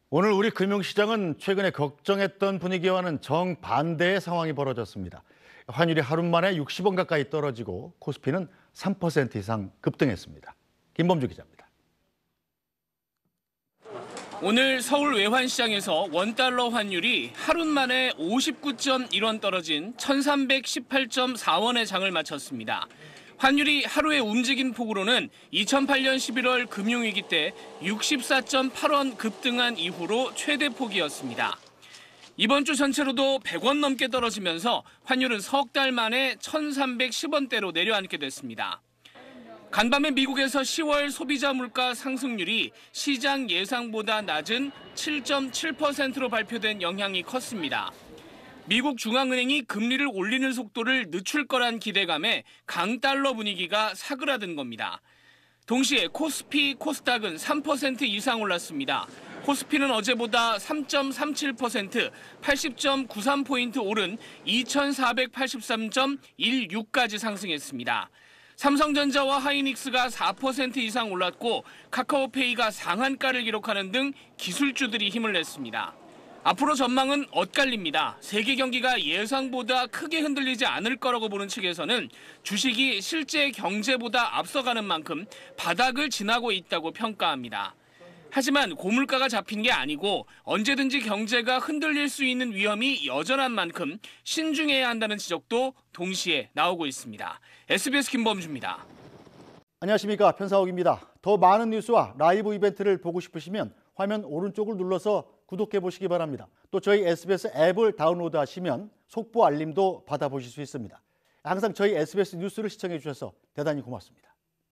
오늘 우리 금융시장은 최근에 걱정했던 분위기와는 정반대의 상황이 벌어졌습니다. 환율이 하루 만에 60원 가까이 떨어지고 코스피는 3% 이상 급등했습니다. 김범주 기자입니다. 오늘 서울 외환시장에서 원달러 환율이 하루 만에 59.1원 떨어진 1318.4원의 장을 마쳤습니다. 환율이 하루에 움직인 폭으로는 2008년 11월 금융위기 때 64.8원 급등한 이후로 최대 폭이었습니다. 이번 주 전체로도 100원 넘게 떨어지면서 환율은 석 달 만에 1310원대로 내려앉게 됐습니다. 간밤에 미국에서 10월 소비자 물가 상승률이 시장 예상보다 낮은 7.7%로 발표된 영향이 컸습니다. 미국 중앙은행이 금리를 올리는 속도를 늦출 거란 기대감에 강달러 분위기가 사그라든 겁니다. 동시에 코스피, 코스닥은 3% 이상 올랐습니다. 코스피는 어제보다 3.37%, 80.93포인트 오른 2483.16까지 상승했습니다. 삼성전자와 하이닉스가 4% 이상 올랐고 카카오페이가 상한가를 기록하는 등 기술주들이 힘을 냈습니다. 앞으로 전망은 엇갈립니다. 세계 경기가 예상보다 크게 흔들리지 않을 거라고 보는 측에서는 주식이 실제 경제보다 앞서가는 만큼 바닥을 지나고 있다고 평가합니다. 하지만 고물가가 잡힌 게 아니고 언제든지 경제가 흔들릴 수 있는 위험이 여전한 만큼 신중해야 한다는 지적도 동시에 나오고 있습니다. SBS 김범주입니다. 안녕하십니까, 편사옥입니다. 더 많은 뉴스와 라이브 이벤트를 보고 싶으시면 화면 오른쪽을 눌러서 구독해 보시기 바랍니다. 또 저희 SBS 앱을 다운로드하시면 속보 알림도 받아보실 수 있습니다. 항상 저희 SBS 뉴스를 시청해 주셔서 대단히 고맙습니다.